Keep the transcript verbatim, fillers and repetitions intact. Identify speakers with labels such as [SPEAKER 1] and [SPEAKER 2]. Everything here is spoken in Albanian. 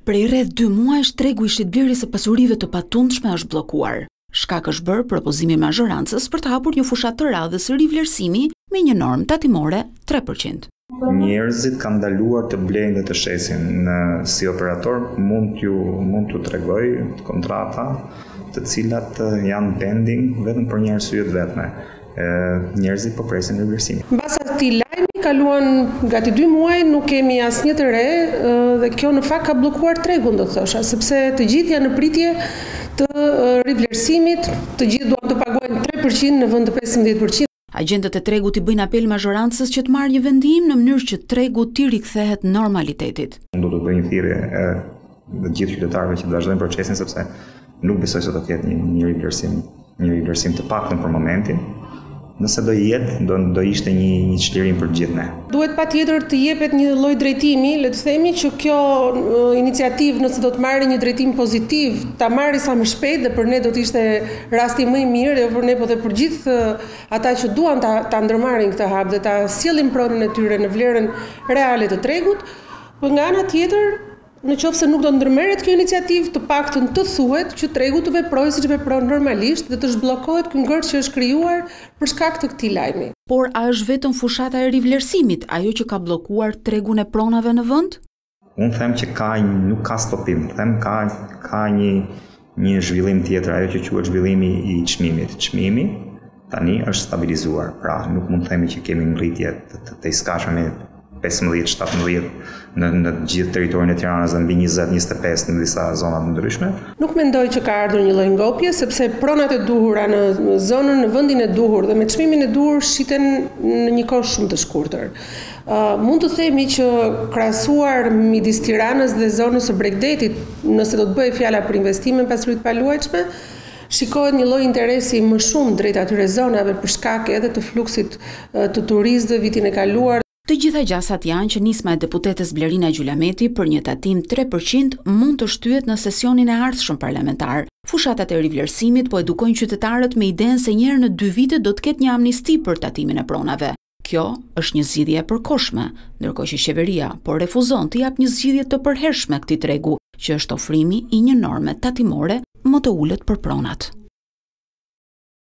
[SPEAKER 1] Prej rreth dy muajsh tregu i shitblerjes së pasurive të patundshme është bllokuar. Shkak është bërë propozimi i mazhorancës për të hapur një fushat të radhës rivlerësimi me një normë tatimore tre përqind.
[SPEAKER 2] Njerëzit kanë ndaluar të blejnë dhe të shesin. Në, si operator mund t'ju mund t'ju tregoj kontrata të cilat janë pending vetëm për një arsye të vetme. Njerëzit po presin rivlerësimin.
[SPEAKER 3] Mbas këtij lajmi kaluan gati dy muaj, nuk kemi asnjë të re dhe kjo në fakt ka bllokuar tregun, do thosha, sepse të gjithë janë në pritje të rivlerësimit, të gjithë duan të pagojnë tre përqind në vend të pesëmbëdhjetë përqind.
[SPEAKER 1] Agjentët e tregut i bëjnë apel mazhorancës që të marrë një vendim në mënyrë që tregu të rikthehet normalitetit.
[SPEAKER 2] Unë do të bëj një thirrje e të gjithë qytetarëve që të vazhdojnë procesin sepse nuk besoj se do të ketë një, një rivlerësim, një rivlerësim të paktën për momentin. Nëse do jetë, do, do ishte një, një çlirim për gjithë ne.
[SPEAKER 3] Duhet patjetër të jepet një lloj drejtimi, le të themi që kjo uh, iniciativë nëse do të marrë një drejtim pozitiv, ta marrë sa më shpejt dhe për ne do të ishte rasti më i mirë, jo për ne po dhe për gjithë uh, ata që duan ta, ta ndërmarrin këtë hap dhe ta sjellin pronën e tyre në vlerën reale të tregut, por nga ana tjetër, në qoftë se nuk do ndërmerret kjo iniciativë, të paktën të thuhet që tregu të veprojë siç vepron normalisht dhe të zhbllokohet ky ngërç që është krijuar për shkak të këtij lajmi.
[SPEAKER 1] Por a është vetëm fushata e rivlerësimit ajo që ka bllokuar tregun e pronave në vend?
[SPEAKER 2] Unë them që ka nuk ka stopim, them ka ka një një zhvillim tjetër, ajo që quhet zhvillimi i çmimit. Çmimi tani është stabilizuar, pra nuk mund të themi që kemi ngritje të, të, të iskashme pesëmbëdhjetë shtatëmbëdhjetë në, në gjithë territorin e Tiranës dhe mbi njëzet njëzet e pesë në disa zona të ndryshme.
[SPEAKER 3] Nuk mendoj që ka ardhur një lloj ngopje, sepse pronat e duhura në zonën, në vendin e duhur dhe me çmimin e duhur shiten në një kohë shumë të shkurtër. Uh, mund të themi që krahasuar midis Tiranës dhe zonës së Bregdetit, nëse do të bëhej fjala për investime në pasuri të paluajtshme, shikohet një lloj interesi më shumë drejt atyre zonave për shkak edhe të fluksit uh, të turistëve vitin e kaluar.
[SPEAKER 1] Të gjitha gjasat janë që nisma e deputetes Blerina Gjulameti për një tatim tre përqind mund të shtyhet në sesionin e ardhshëm parlamentar. Fushatat e rivlerësimit po edukojnë qytetarët me idenë se një herë në dy vite do të ketë një amnisti për tatimin e pronave. Kjo është një zgjidhje e përkohshme, ndërkohë që qeveria po refuzon të jap një zgjidhje të përhershme këtij tregu, që është ofrimi i një norme tatimore më të ulët për pronat.